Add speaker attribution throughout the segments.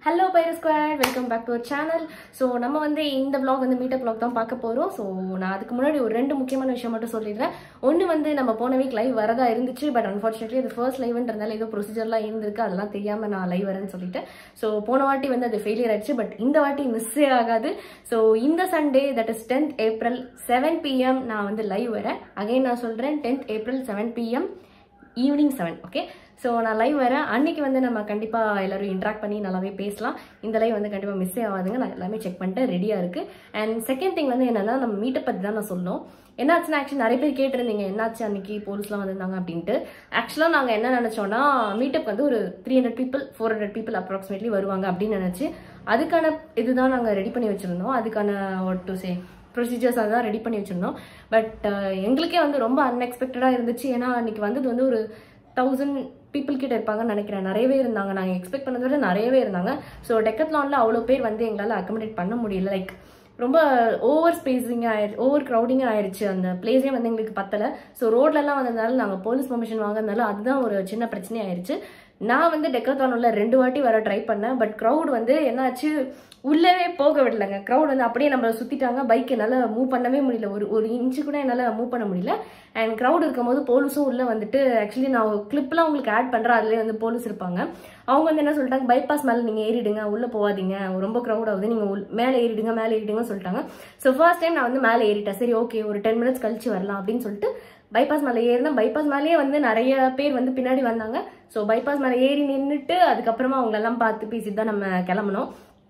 Speaker 1: Hello Pyro Squad, welcome back to our channel. So நம்ம வந்து இந்த vlog வந்து மீட் அப் vlog தான் பார்க்க போறோம். So நான் அதுக்கு முன்னாடி ஒரு ரெண்டு முக்கியமான விஷயம் மட்டும் சொல்லிடுறேன். ஒன்னு வந்து நம்ம போன வீக் லைவ் வரதா இருந்துச்சு, பட் unfortunately அது ஃபர்ஸ்ட் லைவ்ன்றதால ஏதோ ப்ரொசீஜர்லாம் இருந்திருக்கு, அதெல்லாம் தெரியாம நான் லைவ் வரேன்னு சொல்லிட்டேன். So போன வாட்டி வந்து அது ஃபெயிலியர் ஆயிடுச்சு, பட் இந்த வாட்டி மிஸ்ஸே ஆகாது. So இந்த Sunday that is 10th April 7 PM நான் வந்து லைவ் வரேன். அகைன் நான் சொல்றேன் 10th April 7 PM evening 7. Okay, so நான் லைவ் வரேன். அன்னைக்கு வந்து நம்ம கண்டிப்பாக எல்லாரும் இன்ட்ராக்ட் பண்ணி நல்லாவே பேசலாம். இந்த லைவ் வந்து கண்டிப்பாக மிஸ்ஸே ஆகாதுங்க. நான் எல்லாமே செக் பண்ணிட்டு ரெடியாக இருக்குது. அண்ட் செகண்ட் திங் வந்து என்னென்னா, நம்ம மீட்டப் பற்றி தான் நான் சொல்லணும். என்னாச்சுன்னா ஆக்சுவலி நிறைய பேர் கேட்டிருந்தீங்க என்னாச்சு அன்னைக்கு போலீஸ்லாம் வந்திருந்தாங்க அப்படின்ட்டு. ஆக்சுவலாக நாங்கள் என்ன நினச்சோன்னா, மீட்டப் வந்து ஒரு 300 people 400 people அப்ராக்சிமேட்லி வருவாங்க அப்படின்னு நினச்சி அதுக்கான இதுதான் நாங்கள் ரெடி பண்ணி வச்சுருந்தோம். அதுக்கான வாட் டு சே ப்ரொசீஜர்ஸ் அதான் ரெடி பண்ணி வச்சுருந்தோம். பட் எங்களுக்கே வந்து ரொம்ப அன்எக்ஸ்பெக்டடாக இருந்துச்சு. ஏன்னா அன்றைக்கி வந்தது வந்து ஒரு 1000 people கிட்ட இருப்பாங்கன்னு நினைக்கிறேன். நிறையவே இருந்தாங்க, நாங்கள் எக்ஸ்பெக்ட் பண்ணதை விட நிறையவே இருந்தாங்க. ஸோ டெக்கத்லானில் அவ்வளோ பேர் வந்து எங்களால் அக்கமடேட் பண்ண முடியல. லைக் ரொம்ப ஓவர் ஸ்பேஸிங்காக ஆயிடுச்சு, ஓவர் க்ரௌடிங்காக ஆயிடுச்சு. அந்த பிளேஸே வந்து எங்களுக்கு பத்தலை. ஸோ ரோட்லலாம் வந்ததுனால நாங்கள் போலீஸ் பர்மிஷன் வாங்கினால அதுதான் ஒரு சின்ன பிரச்சனை ஆயிடுச்சு. நான் வந்து டெக்கத்லானில் 2 வாட்டி வர ட்ரை பண்ணேன். பட் க்ரௌட் வந்து என்னாச்சு, உள்ளவே போக விடலைங்க. க்ரௌட் வந்து அப்படியே நம்மளை சுற்றிட்டாங்க. பைக் என்னால் மூவ் பண்ணவே முடியல, ஒரு இன்ச்சு கூட என்னால் மூவ் பண்ண முடியல. அண்ட் க்ரௌட் இருக்கும்போது போலீஸும் உள்ளே வந்துட்டு, ஆக்சுவலி நான் கிளிப்லாம் உங்களுக்கு ஆட் பண்ணுறேன், அதுலேயே வந்து போலீஸ் இருப்பாங்க. அவங்க வந்து என்ன சொல்லிட்டாங்க, பைபாஸ் மேலே நீங்கள் ஏறிடுங்க, உள்ளே போகாதீங்க, ரொம்ப க்ரௌட் ஆகுது, நீங்கள் மேலே ஏறிடுங்கன்னு சொல்லிட்டாங்க. ஸோ ஃபர்ஸ்ட் டைம் நான் வந்து மேலே ஏறிட்டேன். சரி ஓகே, ஒரு 10 minutes கழிச்சு வரலாம் அப்படின்னு சொல்லிட்டு பைபாஸ் மேலே ஏறினா, பைபாஸ் மேலேயே வந்து நிறைய பேர் வந்து பின்னாடி வந்தாங்க. ஸோ பைபாஸ் மேலே ஏறி நின்றுட்டு அதுக்கப்புறமா அவங்களெல்லாம் பார்த்து பேசிட்டு தான் நம்ம கிளம்பணும்.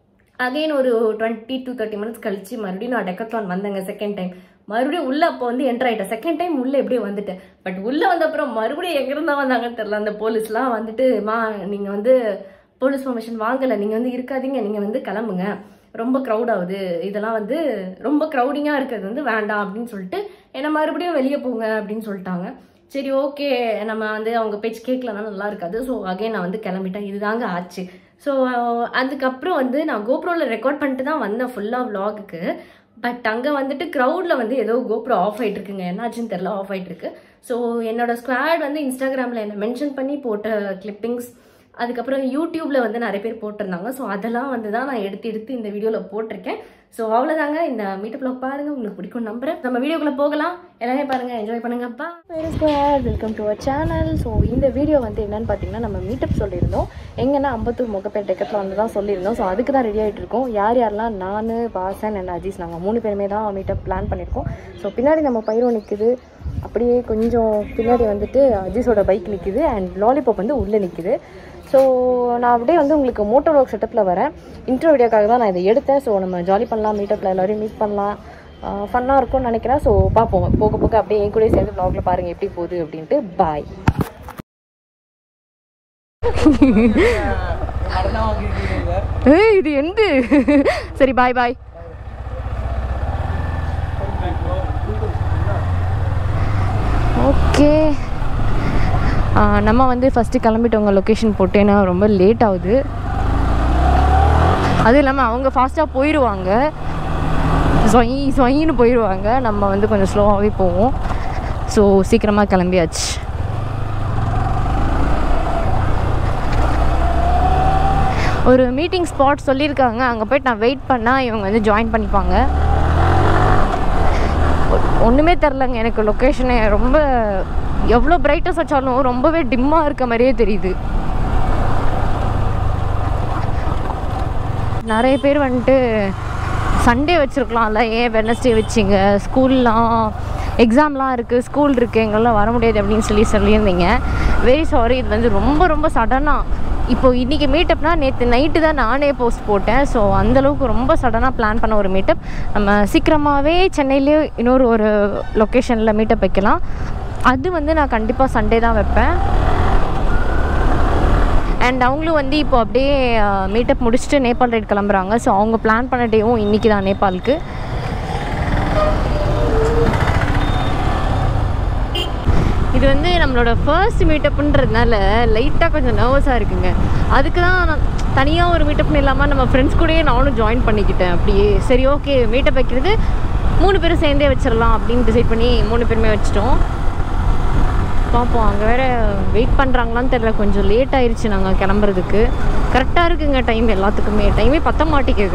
Speaker 1: அகைன் ஒரு 20 to 30 minutes கழிச்சு மறுபடியும் நான் டெக்கத்லான் வந்தேங்க. செகண்ட் டைம் மறுபடியும் உள்ள அப்போ வந்து என்டர் ஆயிட்டேன். செகண்ட் டைம் உள்ள எப்படியே வந்துட்டேன். பட் உள்ள வந்த அப்புறம் மறுபடியும் எங்கிருந்தா வந்தாங்கன்னு தெரியல. அந்த போலீஸ்லாம் வந்துட்டு, நீங்க வந்து போலீஸ் பர்மிஷன் வாங்கலை, நீங்க வந்து இருக்காதீங்க, நீங்க வந்து கிளம்புங்க, ரொம்ப க்ரௌட் ஆகுது, இதெல்லாம் வந்து ரொம்ப க்ரௌடிங்கா இருக்கிறது வந்து வேண்டாம் அப்படின்னு சொல்லிட்டு என்ன மறுபடியும் வெளியே போங்க அப்படின்னு சொல்லிட்டாங்க. சரி ஓகே, நம்ம வந்து அவங்க பேச்சு கேட்கலன்னா நல்லா இருக்காது. ஸோ அகைன் நான் வந்து கிளம்பிட்டேன். இதுதாங்க ஆச்சு. ஸோ அதுக்கப்புறம் வந்து நான் கோப்ரோவில் ரெக்கார்ட் பண்ணிட்டு தான் வந்தேன் ஃபுல்லாக விலாகுக்கு. பட் அங்கே வந்துட்டு க்ரௌடில் வந்து ஏதோ கோப்ரோ ஆஃப் ஆகிட்டு இருக்குங்க, என்னாச்சுன்னு தெரில, ஆஃப் ஆகிட்டு இருக்கு. ஸோ என்னோட ஸ்குவாட் வந்து இன்ஸ்டாகிராமில் என்னை மென்ஷன் பண்ணி போட்ட கிளிப்பிங்ஸ், அதுக்கப்புறம் யூடியூப்பில் வந்து நிறைய பேர் போட்டிருந்தாங்க. ஸோ அதெல்லாம் வந்து தான் நான் எடுத்து இந்த வீடியோவில் போட்டிருக்கேன். ஸோ அவ்வளோதாங்க. இந்த மீட்டப் vlog பாருங்கள், உங்களுக்கு பிடிக்கும் நம்புறேன். நம்ம வீடியோக்குள்ளே போகலாம். எல்லாமே பாருங்கள், என்ஜாய் பண்ணுங்கப்பா. Welcome to our channel. So இந்த வீடியோ வந்து என்னன்னு பார்த்தீங்கன்னா, நம்ம மீட்டப் சொல்லியிருந்தோம். எங்கன்னா அம்பத்தூர் முகப்பேட் டெக்கத்லான் தான் சொல்லியிருந்தோம். ஸோ அதுக்கு தான் ரெடி ஆகிட்டு இருக்கோம். யாரெல்லாம், நான், வாசன் அண்ட் அஜீஸ், நாங்கள் 3 பேருமே தான் மீட்டப் பிளான் பண்ணியிருக்கோம். ஸோ பின்னாடி நம்ம பைரோ நிற்குது, அப்படியே கொஞ்சம் பின்னாடி வந்துட்டு அஜீஸோட பைக் நிற்குது, அண்ட் லாலிபாப் வந்து உள்ளே நிற்குது. ஸோ நான் அப்படியே வந்து உங்களுக்கு மோட்டோ vlog செட்டப்பில் வரேன். இன்ட்ரோ வீடியோக்காக தான் நான் இதை எடுத்தேன். ஸோ நம்ம ஜாலி பண்ணலாம், மீட்டப்பில் எல்லோரையும் மீட் பண்ணலாம், ஃபன்னாக இருக்கும்னு நினைக்கிறேன். ஸோ பார்ப்போம், போக போக அப்படியே என் கூட சேர்ந்து vlogல பாருங்கள் எப்படி போகுது அப்படின்ட்டு. பாய். இது எந்த சரி, பாய் பாய். ஓகே, நம்ம வந்து ஃபஸ்ட்டு கிளம்பிட்டவங்க லொக்கேஷன் போட்டு, ஏன்னா ரொம்ப லேட் ஆகுது. அதுவும் இல்லாமல் அவங்க ஃபாஸ்ட்டாக போயிடுவாங்க, சொயின்னு போயிடுவாங்க. நம்ம வந்து கொஞ்சம் ஸ்லோவாகவே போவோம். ஸோ சீக்கிரமாக கிளம்பியாச்சு. ஒரு மீட்டிங் ஸ்பாட் சொல்லியிருக்காங்க, அங்கே போய்ட்டு நான் வெயிட் பண்ணால் இவங்க வந்து ஜாயின் பண்ணிப்பாங்க. ஒன்றுமே தெரிலங்க எனக்கு லொக்கேஷனே. ரொம்ப எவ்வளோ பிரைட்னஸ் வச்சாலும் ரொம்பவே டிம்மாக இருக்க மாதிரியே தெரியுது. நிறைய பேர் வந்துட்டு சண்டே வச்சுருக்கலாம்ல, ஏன் வெட்னஸ்டே வச்சிங்க, ஸ்கூல்லாம் எக்ஸாம்லாம் இருக்குது, ஸ்கூல் இருக்குது, எங்களால் வர முடியாது அப்படின்னு சொல்லியிருந்தீங்க. வெரி சாரி, இது வந்து ரொம்ப சடனாக. இப்போது இன்றைக்கி மீட்டப்னா நேற்று நைட்டு தான் நானே போஸ்ட் போட்டேன். ஸோ அந்தளவுக்கு ரொம்ப சடனாக பிளான் பண்ண ஒரு மீட்டப். நம்ம சீக்கிரமாகவே சென்னையிலே இன்னொரு ஒரு லொக்கேஷனில் மீட்டப் வைக்கலாம். அது வந்து நான் கண்டிப்பாக சண்டே தான் வைப்பேன். அண்ட் அவங்களும் வந்து இப்போ அப்படியே மீட்டப் முடிச்சுட்டு நேபாள் ரைட் கிளம்புறாங்க. ஸோ அவங்க பிளான் பண்ண டேவும் இன்றைக்கி தான் நேபாளுக்கு. இது வந்து நம்மளோட ஃபர்ஸ்ட் மீட்டப்புன்றதுனால லைட்டாக கொஞ்சம் நர்வஸாக இருக்குங்க. அதுக்கு தான் நான் தனியாக ஒரு மீட்டப்னு இல்லாமல் நம்ம ஃப்ரெண்ட்ஸ் கூடயே நானும் ஜாயின் பண்ணிக்கிட்டேன். அப்படியே சரி ஓகே, மீட்டப் வைக்கிறது 3 பேரும் சேர்ந்தே வச்சிடலாம் அப்படின்னு டிசைட் பண்ணி 3 பேருமே வச்சிட்டோம்.
Speaker 2: பார்ப்போம். அங்கே வேறு வெயிட் பண்ணுறாங்களான்னு தெரியல, கொஞ்சம் லேட் ஆயிடுச்சு நாங்கள் கிளம்புறதுக்கு. கரெக்டாக இருக்குங்க டைம், எல்லாத்துக்குமே டைமே பற்ற மாட்டேங்குது.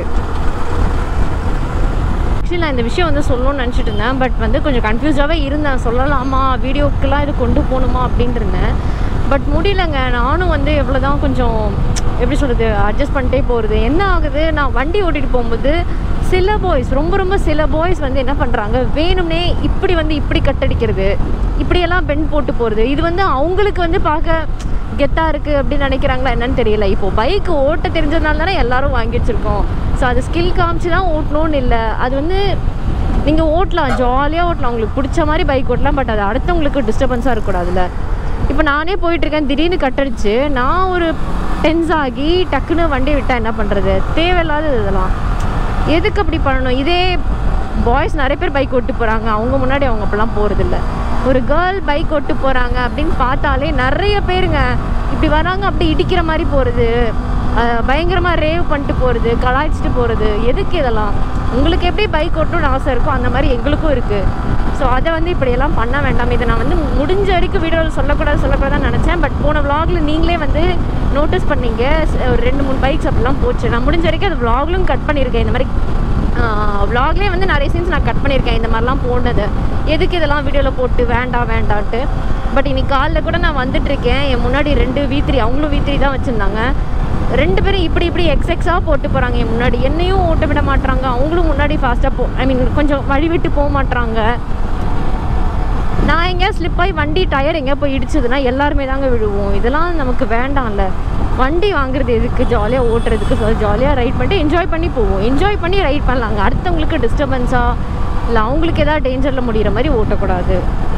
Speaker 2: ஆக்சுவலி நான் இந்த விஷயம் வந்து சொல்லணும்னு நினச்சிட்டு இருந்தேன், பட் வந்து கொஞ்சம் கன்ஃபியூஸாகவே இருந்தேன். சொல்லலாமா, வீடியோக்கெலாம் இது கொண்டு போகணுமா அப்படின்ட்டு இருந்தேன். பட் முடியலைங்க. நானும் வந்து எவ்வளோ தான் கொஞ்சம் எப்படி சொல்கிறது, அட்ஜஸ்ட் பண்ணிட்டே போகிறது. என்ன ஆகுது, நான் வண்டி ஓட்டிகிட்டு போகும்போது சில பாய்ஸ், ரொம்ப சில பாய்ஸ் வந்து என்ன பண்ணுறாங்க, வேணும்னே இப்படி கட்டடிக்கிறது, இப்படியெல்லாம் பெண்ட் போட்டு போகிறது. இது வந்து அவங்களுக்கு வந்து பார்க்க கெத்தாக இருக்குது அப்படின்னு நினைக்கிறாங்களா என்னன்னு தெரியல. இப்போது பைக்கு ஓட்ட தெரிஞ்சதுனால தானே எல்லோரும் வாங்கி வச்சுருக்கோம். ஸோ அது ஸ்கில் காமிச்சு தான் ஓட்டணும்னு இல்லை. அது வந்து நீங்கள் ஓட்டலாம், ஜாலியாக ஓட்டலாம், உங்களுக்கு பிடிச்ச மாதிரி பைக் ஓட்டலாம். பட் அது அடுத்தவங்களுக்கு டிஸ்டர்பன்ஸாக இருக்கக்கூடாதுல்ல. இப்போ நானே போயிட்டுருக்கேன், திடீர்னு கட்டடிச்சு நான் ஒரு டென்ஸ் ஆகி டக்குன்னு வண்டி விட்டால் என்ன பண்ணுறது? தேவையில்லாதது இதெல்லாம். எதுக்கு அப்படி பண்ணணும்? இதே பாய்ஸ் நிறைய பேர் பைக் ஓட்டு போகிறாங்க, அவங்க முன்னாடி அவங்க அப்படிலாம் போகிறதில்ல. ஒரு கேர்ள் பைக் ஓட்டு போகிறாங்க அப்படின்னு பார்த்தாலே நிறைய பேருங்க இப்படி வராங்க, அப்படி இடிக்கிற மாதிரி போகிறது, பயங்கரமாக ரேவ் பண்ணிட்டு போகிறது, கலாய்ச்சிட்டு போகிறது. எதுக்கு இதெல்லாம்? உங்களுக்கு எப்படி பைக் ஓட்டணும்னு ஆசை இருக்கோ அந்த மாதிரி எங்களுக்கும் இருக்குது. ஸோ அதை வந்து இப்படியெல்லாம் பண்ண வேண்டாம். இதை நான் வந்து முடிஞ்ச வரைக்கும் வீடியோவில் சொல்லக்கூடாதுன்னு நினச்சேன். பட் போன விலாகில் நீங்களே வந்து நோட்டீஸ் பண்ணீங்க, ஒரு 2-3 பைக்ஸ் அப்படிலாம் போச்சு. நான் முடிஞ்ச வரைக்கும் அது விலாக்லும் கட் பண்ணியிருக்கேன். இந்த மாதிரி விலாக்லேயே வந்து நிறைய சீன்ஸ் நான் கட் பண்ணியிருக்கேன், இந்த மாதிரிலாம் போனது. எதுக்கு இதெல்லாம் வீடியோவில் போட்டு வேண்டான்ட்டு. பட் இன்னைக்கு காலைல கூட நான் வந்துட்டுருக்கேன், என் முன்னாடி 2 V3, அவங்களும் V3 தான் வச்சுருந்தாங்க. 2 பேரும் இப்படி எக்ஸாக போட்டு போகிறாங்க என் முன்னாடி. என்னையும் ஓட்ட விட மாட்டாங்க, அவங்களும் முன்னாடி ஃபாஸ்ட்டாக ஐ மீன் கொஞ்சம் வழி விட்டு போக மாட்டாங்க. நான் எங்கேயா ஸ்லிப் ஆகி வண்டி டயர் எங்கேயா போய் இடிச்சதுன்னா எல்லாருமே தாங்க விழுவோம். இதெல்லாம் நமக்கு வேண்டாம்ல. வண்டி வாங்குறது எதுக்கு? ஜாலியாக ஓட்டுறதுக்கு. ஜாலியாக ரைட் பண்ணிட்டு என்ஜாய் பண்ணி போவோம். என்ஜாய் பண்ணி ரைட் பண்ணலாங்க. அடுத்தவங்களுக்கு டிஸ்டர்பன்ஸாக இல்லை அவங்களுக்கு ஏதாவது டேஞ்சரில் முடிகிற மாதிரி ஓட்டக்கூடாது.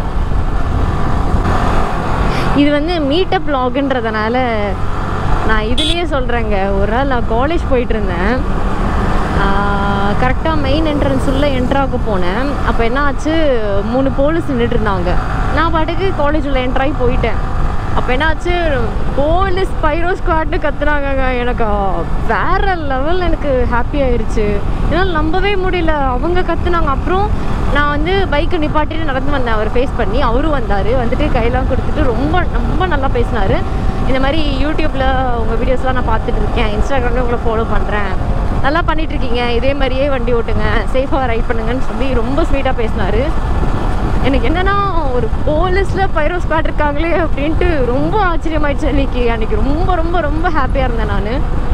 Speaker 2: இது வந்து மீட்டப் வ்ளாகுன்றதுனால நான் இதுலேயே சொல்கிறேங்க. ஒரு நாள் நான் காலேஜ் போயிட்டு இருந்தேன், கரெக்டாக மெயின் என்ட்ரன்ஸ் உள்ளே என்ட்ராக போனேன். அப்போ என்ன ஆச்சு, 3 போலீஸ் நின்றுட்டு இருந்தாங்க. நான் பாட்டுக்கு காலேஜ் உள்ள என்ட்ராகி போயிட்டேன். அப்போ என்ன ஆச்சு, போலீஸ் பைரோ ஸ்குவாட்னு கத்துனாங்க. எனக்கு வேறு லெவல், எனக்கு ஹாப்பி ஆயிடுச்சு. என்னால் நம்பவே முடியல, அவங்க கத்துனாங்க. அப்புறம் நான் வந்து பைக்கை நிப்பாட்டிட்டு நடந்து வந்தேன், அவர் ஃபேஸ் பண்ணி. அவரும் வந்தார், வந்துட்டு கையெல்லாம் கொடுத்துட்டு ரொம்ப நல்லா பேசினார். இந்த மாதிரி யூடியூப்பில் உங்கள் வீடியோஸ்லாம் நான் பார்த்துட்டு இருக்கேன், இன்ஸ்டாகிராமில் உங்களை ஃபாலோ பண்ணுறேன், நல்லா பண்ணிகிட்ருக்கீங்க, இதே மாதிரியே வண்டி ஓட்டுங்க, சேஃபாக ரைட் பண்ணுங்கன்னு சொல்லி ரொம்ப ஸ்வீட்டாக பேசினார். எனக்கு என்னென்னா, ஒரு போலீஸில் பைரோ ஸ்குவாட் இருக்காங்களே அப்படின்ட்டு ரொம்ப ஆச்சரியமாயிடுச்சு. அன்றைக்கி ரொம்ப ஹாப்பியாக இருந்தேன் நான்.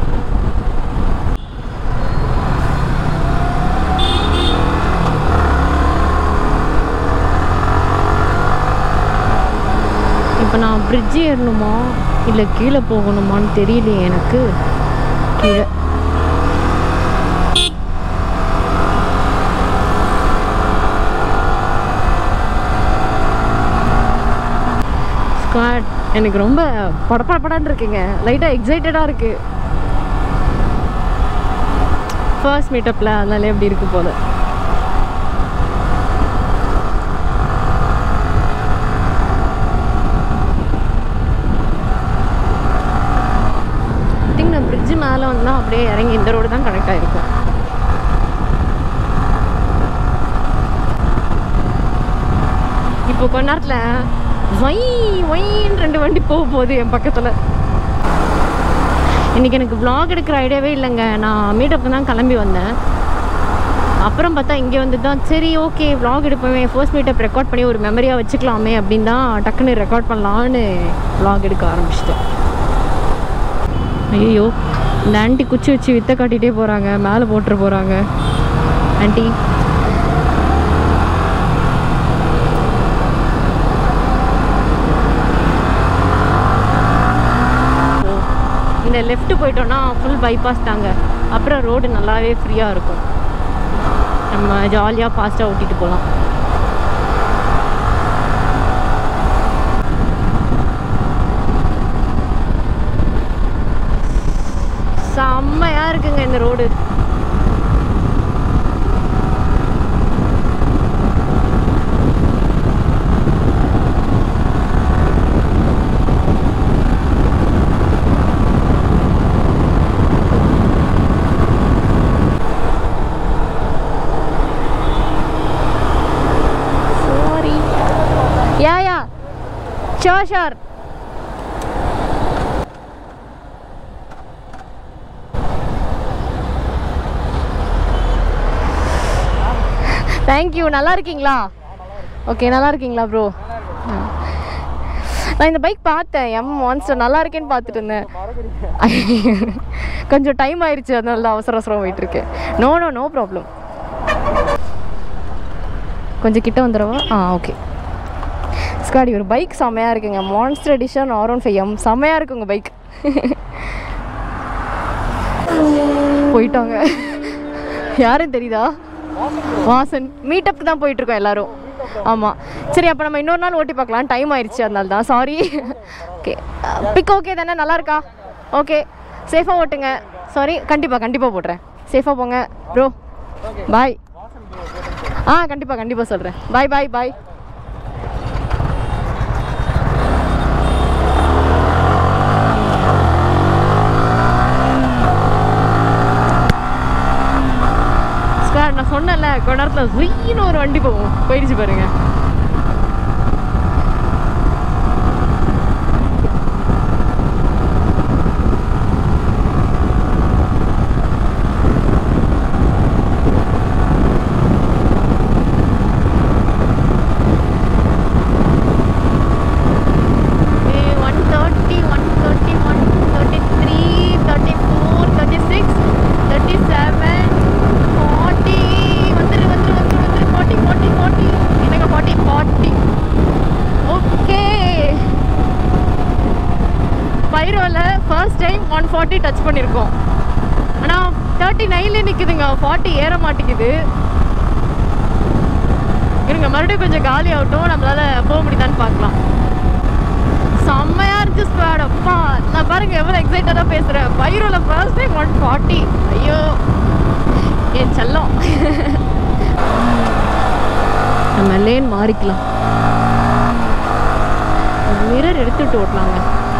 Speaker 2: இப்போ நான் பிரிட்ஜ் ஏறணுமா இல்லை கீழே போகணுமான்னு தெரியலையே எனக்கு. கீழே ஸ்குவாட் எனக்கு ரொம்ப படப்படப்படான்னு இருக்குங்க, லைட்டாக எக்ஸைட்டடாக இருக்குது. ஃபர்ஸ்ட் மீட்டப்பில் அதனால எப்படி இருக்குது போல. நான் பிரிட்ஜு மேலே வந்தால் அப்படியே இறங்கி இந்த ரோடு தான் கனெக்ட் ஆகிருக்கும். இப்போ கொஞ்ச நேரத்தில் ஒயின்னு 2 வண்டி போக போகுது என் பக்கத்தில். இன்றைக்கி எனக்கு vlog எடுக்கிற ஐடியாவே இல்லைங்க. நான் மீட்டப்புக்கு தான் கிளம்பி வந்தேன். அப்புறம் பார்த்தா இங்கே வந்து தான் சரி ஓகே vlog எடுப்போமே, ஃபர்ஸ்ட் மீட்டப் ரெக்கார்ட் பண்ணி ஒரு மெமரியாக வச்சுக்கலாமே அப்படின்னு தான் டக்குன்னு ரெக்கார்ட் பண்ணலான்னு vlog எடுக்க ஆரம்பிச்சிட்டேன். ஐயோ, இந்த ஆண்டி குச்சி வச்சு வித்தை காட்டிகிட்டே போகிறாங்க, மேலே போட்டுரு போகிறாங்க. ஆண்டி இந்த லெஃப்ட்டு போயிட்டோன்னா ஃபுல் பைபாஸ் தாங்க. அப்புறம் ரோடு நல்லாவே ஃப்ரீயாக இருக்கும், நம்ம ஜாலியாக ஃபாஸ்ட்டாக ஓட்டிகிட்டு போகலாம். செம்மையாக இருக்குங்க இந்த ரோடு. Sure thank you. நல்லா இருக்கீங்களா? ஓகே, நல்லா இருக்கீங்களா ப்ரோ? நான் இந்த பைக் பார்த்தேன், எம் மான்ஸ்டர், நல்லா இருக்கேன்னு பார்த்துட்டு இருந்தேன். கொஞ்சம் டைம் ஆயிடுச்சு, அதனால தான் அவசர அவசரம் போயிட்டுருக்கேன். No problem. கொஞ்சம் கிட்ட வந்துடுவா. ஓகே ஸ்காடி, ஒரு பைக் செம்மையாக இருக்குங்க. மான்ஸ்டர் எடிஷன் R15M செம்மையாக இருக்குங்க பைக். போயிட்டாங்க. யாரும் தெரியுதா? வாசன். மீட்டப்புக்கு தான் போயிட்டுருக்கோம் எல்லோரும். ஆமாம், சரி, அப்போ நம்ம இன்னொரு நாள் ஓட்டி பார்க்கலாம். டைம் ஆயிடுச்சு, அதனால தான். சாரி. ஓகே, பிக் ஓகே தானே? நல்லா இருக்கா? ஓகே, சேஃபாக ஓட்டுங்க. சாரி, கண்டிப்பாக போட்டுறேன். சேஃபாக போங்க ப்ரோ. பாய். கண்டிப்பாக சொல்கிறேன். பாய். நான் சொன்னேன்ல, கொஞ்ச நேரத்தில் சுயின்னு ஒரு வண்டி போயிடுச்சு பாருங்க. பைரோவில் ஃபர்ஸ்ட் டைம் 140 டச் பண்ணியிருக்கோம். ஆனால் 39லே நிற்குதுங்க, 40 ஏற மாட்டேங்குது. இருங்க, மறுபடியும் கொஞ்சம் காலி ஆகட்டும், நம்மளால் போக முடியுதான்னு பார்க்கலாம். செம்மையாக இருந்துச்சு ஸ்குவாட். அப்பா, நான் பாருங்கள் எவ்வளோ எக்ஸைட்டடாக பேசுகிறேன். பைரோவில் ஃபர்ஸ்ட் டைம் 140. ஐயோ என் செல்லம். நம்ம லேன் மாறிக்கலாம். மிரர் எடுத்துட்டு ஓட்டலாங்க.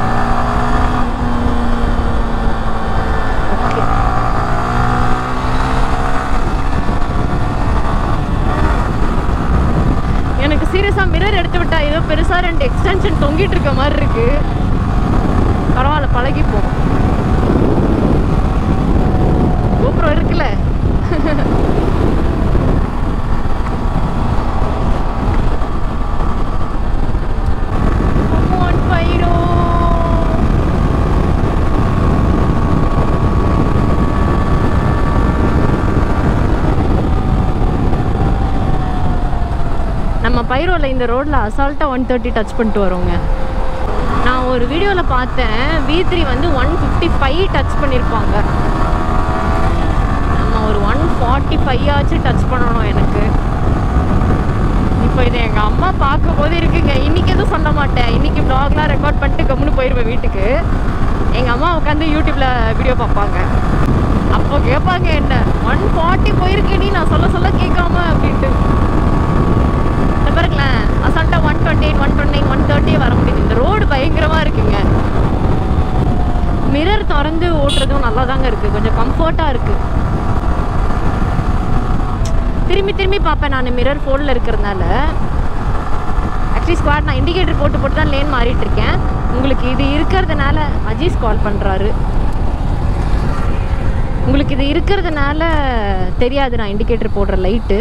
Speaker 2: எனக்கு சீரியஸாக மிரர் எடுத்து விட்டா ஏதோ பெருசாக 2 எக்ஸ்டென்ஷன் தொங்கிட்டு இருக்க மாதிரி இருக்கு. பரவாயில்ல, பழகிப்போம். கோப்ரோ இருக்குல்ல. நம்ம பைரோவில் இந்த ரோட்டில் அசால்ட்டாக 130 டச் பண்ணிட்டு வரோங்க. நான் ஒரு வீடியோவில் பார்த்தேன், V3 வந்து 155 டச் பண்ணியிருப்பாங்க. நம்ம ஒரு 145 ஆச்சு டச் பண்ணணும் எனக்கு. இப்போ இதை எங்கள் அம்மா பார்க்கும் போது இருக்குங்க. இன்றைக்கி எதுவும் சொல்ல மாட்டேன், இன்றைக்கி வ்ளாக்லாம் ரெக்கார்ட் பண்ணிட்டு கம்முன்னு போயிடுவேன் வீட்டுக்கு. எங்கள் அம்மா உட்காந்து யூடியூப்பில் வீடியோ பார்ப்பாங்க. அப்போ கேட்பாங்க என்ன, 140 போயிருக்கேனி நான் சொல்ல கேட்காம அப்படின்ட்டு. பாருங்களேன், அசால்ட்டாக 128, 129, 130 வர முடியுது. இந்த ரோடு பயங்கரமாக இருக்குங்க. மிரர் திறந்து ஓட்டுறதும் நல்லா தாங்க இருக்குது, கொஞ்சம் கம்ஃபர்ட்டாக இருக்குது. திரும்பி பார்ப்பேன் நான் மிரர் ஃபோனில் இருக்கிறதுனால. ஆக்சுவலி ஸ்குவாட், நான் இண்டிகேட்டர் போட்டு தான் லேன் மாறிட்டு இருக்கேன். உங்களுக்கு இது இருக்கிறதுனால அஜீஸ் கால் பண்ணுறாரு. உங்களுக்கு இது இருக்கிறதுனால தெரியாது நான் இண்டிகேட்டர் போடுற லைட்டு.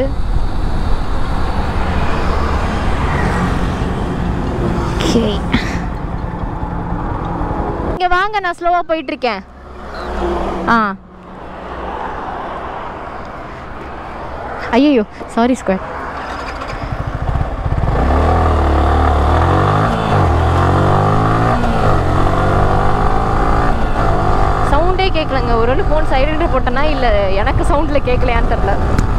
Speaker 2: இங்கே வாங்க, நான் ஸ்லோவாக போயிட்டுருக்கேன். ஐயோ சாரி ஸ்குவாட். சவுண்டே கேட்கலங்க. ஒரு ஃபோன் சைலண்ட் போட்டேன்னா இல்லை எனக்கு சவுண்டில் கேட்கலையான்னு தெரில.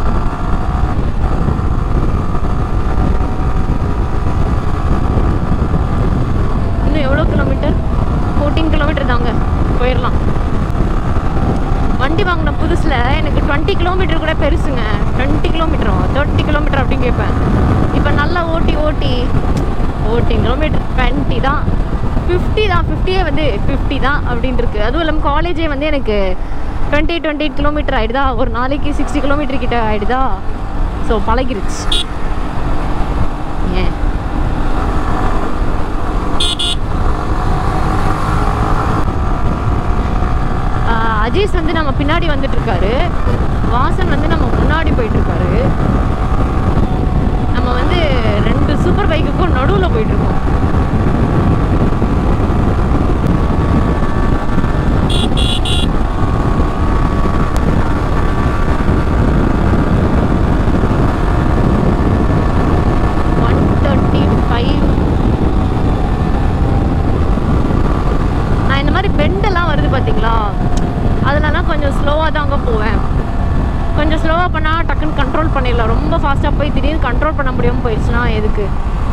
Speaker 2: எவ்வளோ கிலோமீட்டர்? 14 கிலோமீட்டர் தாங்க, போயிடலாம். வண்டி வாங்கின புதுசில் எனக்கு 20 கிலோமீட்டர் கூட பெருசுங்க. 20 கிலோமீட்டரும் 30 கிலோமீட்டர் அப்படின்னு கேட்பேன். இப்போ நல்லா ஓட்டி 14 கிலோமீட்டர் 20 தான், 50 தான், 50 வந்து 50 தான் அப்படின்னு இருக்கு. அதுவும் இல்லாமல் காலேஜே வந்து எனக்கு 28 கிலோமீட்டர் ஆகிடுதா, ஒரு நாளைக்கு 60 கிலோமீட்டர் கிட்ட ஆகிடுதா. ஸோ பழகிருச்சு. ஏன் அஜீஸ் வந்து நம்ம பின்னாடி வந்துட்டு இருக்காரு, வாசன் வந்து நம்ம முன்னாடி போயிட்டு இருக்காரு. நம்ம வந்து 2 சூப்பர் பைக்குக்கும் நடுவில் போயிட்டு இருக்கோம். நான் இந்த மாதிரி பெண்டெல்லாம் வருது பார்த்தீங்களா, அதுலலாம் கொஞ்சம் ஸ்லோவாக தாங்க போவேன். கொஞ்சம் ஸ்லோவாக பண்ணால் டக்குன்னு கண்ட்ரோல் பண்ணிடலாம். ரொம்ப ஃபாஸ்ட்டாக போய் திடீர்னு கண்ட்ரோல் பண்ண முடியாமல் போயிடுச்சுன்னா எதுக்கு?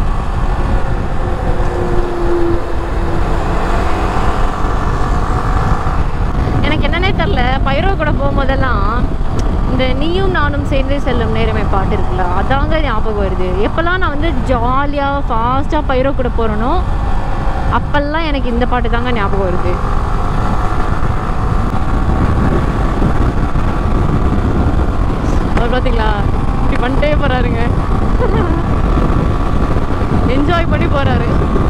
Speaker 2: எனக்கு என்னன்னே தெரில, பைரோ கூட போகும்போதெல்லாம் இந்த நீயும் நானும் சேர்ந்து செல்லும் நேரமே பாட்டு இருக்குல்ல, அதாங்க ஞாபகம் வருது. எப்போல்லாம் நான் வந்து ஜாலியாக ஃபாஸ்ட்டாக பைரோ கூட போகிறேனோ அப்போல்லாம் எனக்கு இந்த பாட்டு தாங்க ஞாபகம் வருது. அவர் பார்த்தீங்களா இப்படி பண்ணிட்டே போகிறாருங்க, என்ஜாய் பண்ணி போகிறாரு.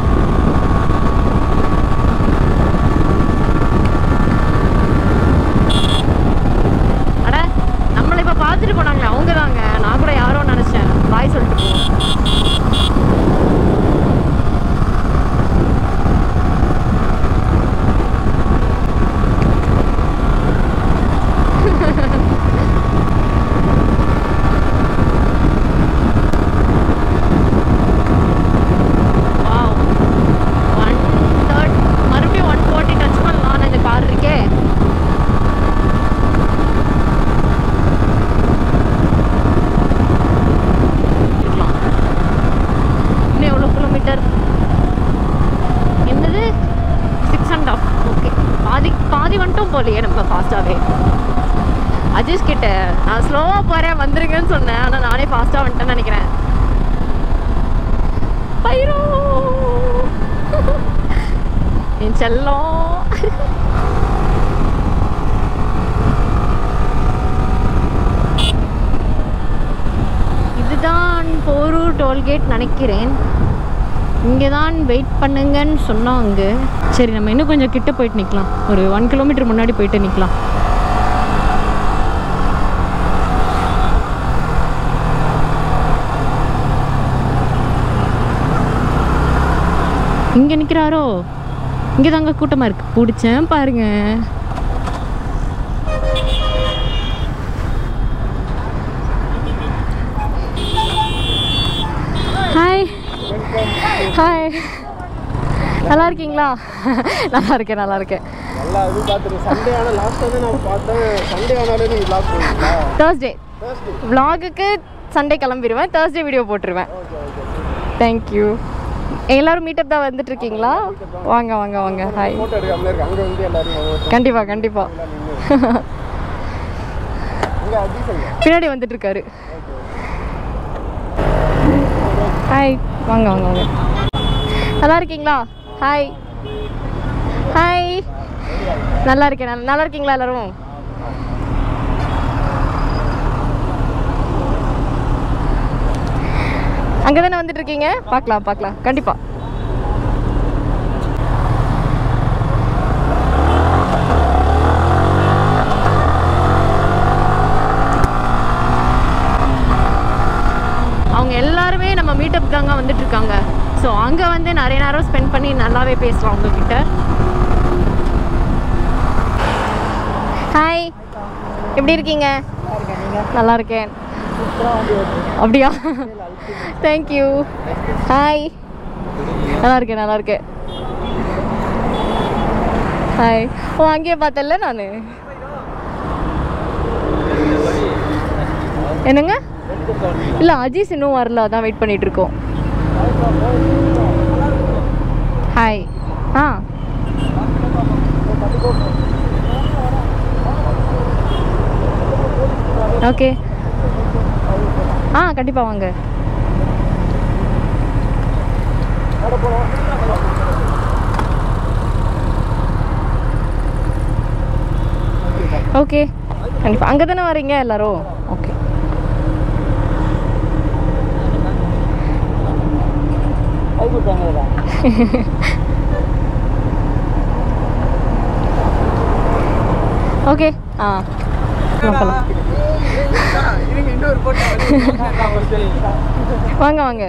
Speaker 2: அட நம்மளை இப்போ பார்த்துட்டு போனாங்களே அவங்க தாங்க. நான் கூட யாரோ நினச்சேன், பாய் சொல்லிட்டு போவோம். போலையே நம்ம ஃபாஸ்ட்டாகவே. அஜீஸ் கிட்ட நான் ஸ்லோவாக போகிறேன் வந்துருங்கன்னு சொன்னேன், ஆனால் நானே ஃபாஸ்ட்டாக வந்துட்டேன்னு நினைக்கிறேன். பைரோ என் செல்லம். இதுதான் போரூர் டோல்கேட் நினைக்கிறேன். இங்கே தான் வெயிட் பண்ணுங்கன்னு சொன்னாங்க. சரி, நம்ம இன்னும் கொஞ்சம் கிட்ட போயிட்டு நிற்கலாம். ஒரு 1 கிலோமீட்டர் முன்னாடி போயிட்டு நிற்கலாம். இங்கே நிற்கிறாரோ? இங்கே தாங்க கூட்டமாக இருக்கு. பிடிச்சேன் பாருங்க. ஹாய் ஹாய், நல்லா இருக்கீங்களா? நல்லா இருக்கேன் நல்லா இருக்கேன். தேர்ஸ்டே vlogக்கு சண்டே கிளம்பிடுவேன், தேர்ஸ்டே வீடியோ போட்டுருவேன். தேங்க்யூ. எல்லாரும் மீட்டப் தான் வந்துட்டு இருக்கீங்களா? வாங்க வாங்க வாங்க. ஹாய். கண்டிப்பாக கண்டிப்பாக. பின்னாடி வந்துட்டு இருக்காரு. ஹாய், வாங்க வாங்க வாங்க. நல்லா இருக்கீங்களா? ஹாய் ஹாய், நல்லா இருக்கேன். நல்லா இருக்கீங்களா எல்லாரும்? அங்கே தானே வந்துட்டு இருக்கீங்க? பார்க்கலாம் பார்க்கலாம் கண்டிப்பாக. அவங்க எல்லாருமே நம்ம மீட்டப் தாங்க வந்துட்டு இருக்காங்க. ஸோ அங்கே வந்து நிறைய நேரம் ஸ்பெண்ட் பண்ணி நல்லாவே பேசலாம் உங்ககிட்ட. ஹாய், எப்படி இருக்கீங்க? நல்லா இருக்கேன். அப்படியா? தேங்க்யூ. ஹாய், நல்லா இருக்கேன் நல்லா இருக்கேன். ஹாய். ஓ, அங்கேயே பார்த்தல நான். என்னங்க? இல்லை, அஜீஸ் இன்னும் வரல, அதான் வெயிட் பண்ணிட்டு இருக்கோம். ஹாய். ஆ ஓகே. ஆ கண்டிப்பாக வாங்க. ஓகே கண்டிப்பாக. அங்கே தானே வரீங்க எல்லாரும்? ஓகே. ஓகே வாங்க வாங்க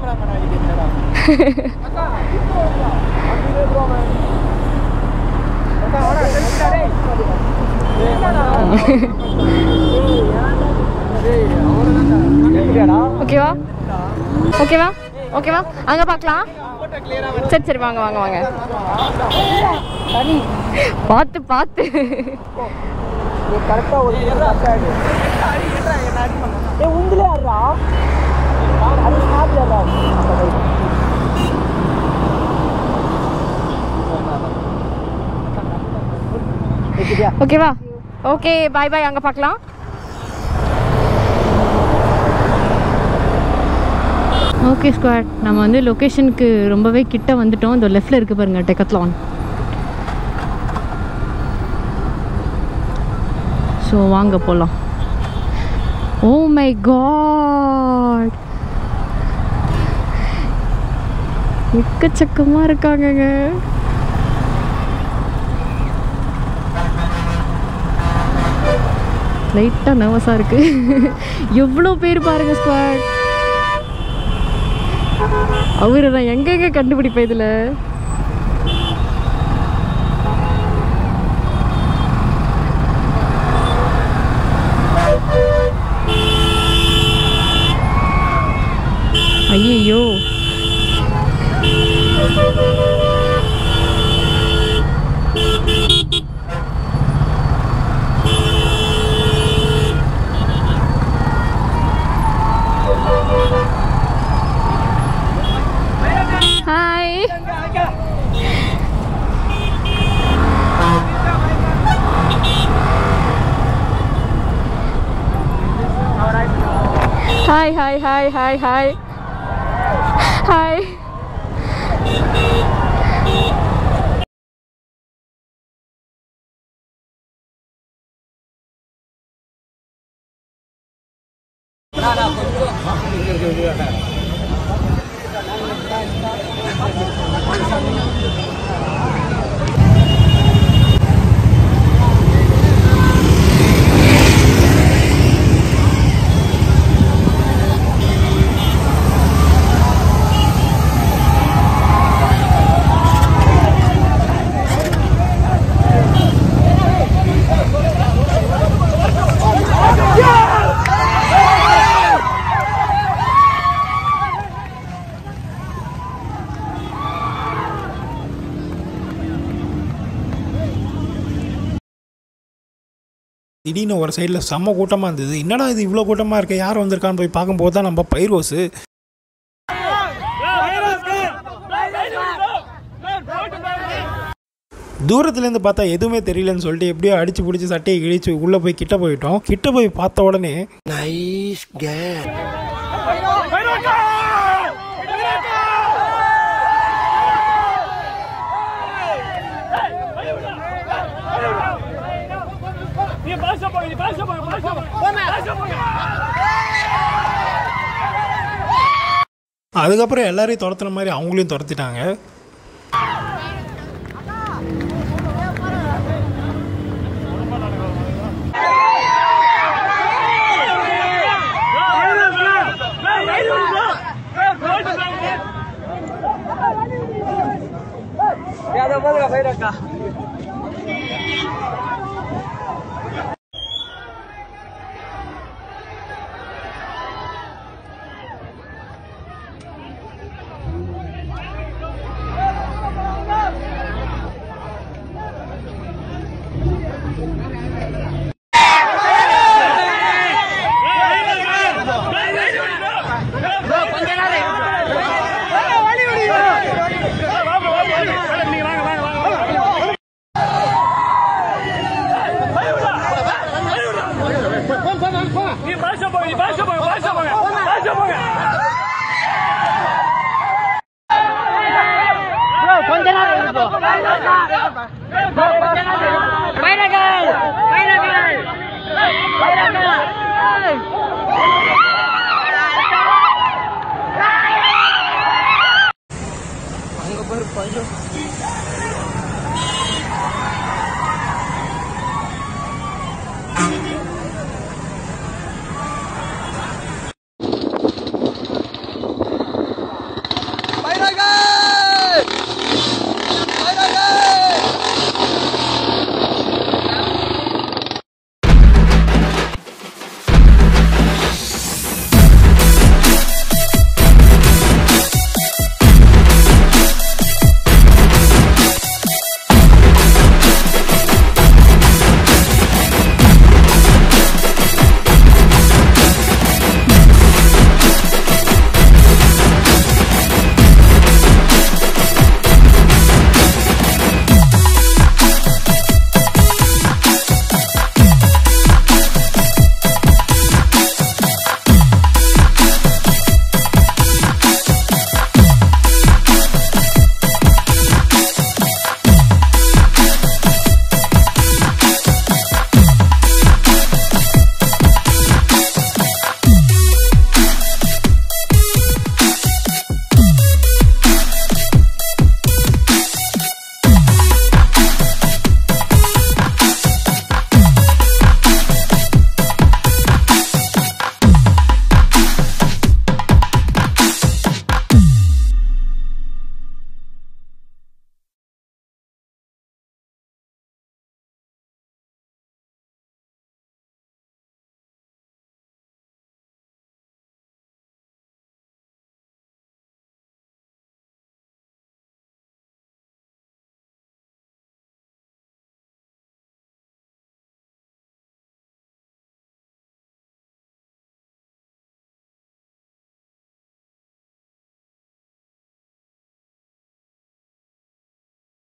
Speaker 2: ஓகேவா ஓகேவா ஓகேவா அங்கே பார்க்கலாம். சரி சரி வாங்க வாங்க வாங்க பார்த்து பார்த்து ஓகேவா ஓகே பாய் பாய் அங்கே பார்க்கலாம். ஓகே ஸ்குவாட் நம்ம வந்து லொக்கேஷனுக்கு ரொம்பவே கிட்ட வந்துட்டோம். இந்த லெஃப்டில் இருக்குது பாருங்கள் டெக்கத்லான். ஸோ வாங்க போகலாம். ஓ மை காட் எக்கச்சக்கமாக இருக்காங்கங்க. லைட்டாக நர்வஸாக இருக்குது. எவ்வளோ பேர் பாருங்கள் ஸ்குவாட். அவரை நான் எங்கெங்க கண்டுபிடிப்பேன் இதில். ஐயோ hi hi hi hi hi hi hi.
Speaker 3: திடீர்னு ஒரு சைடில் செம்ம கூட்டமாக இருந்தது. என்னடா இது இவ்வளோ கூட்டமாக இருக்குது, யார் வந்திருக்கான்னு போய் பார்க்கும்போது தான் நம்ம பைரோஸு. தூரத்துலேருந்து பார்த்தா எதுவுமே தெரியலன்னு சொல்லிட்டு எப்படியோ அடிச்சு பிடிச்சி சட்டையை கிழிச்சு உள்ளே போய் கிட்ட போயிட்டோம். கிட்ட போய் பார்த்த உடனே நைஸ் அதுக்கப்புறம் எல்லாரையும் துரத்துன மாதிரி அவங்களையும் துரத்திட்டாங்க.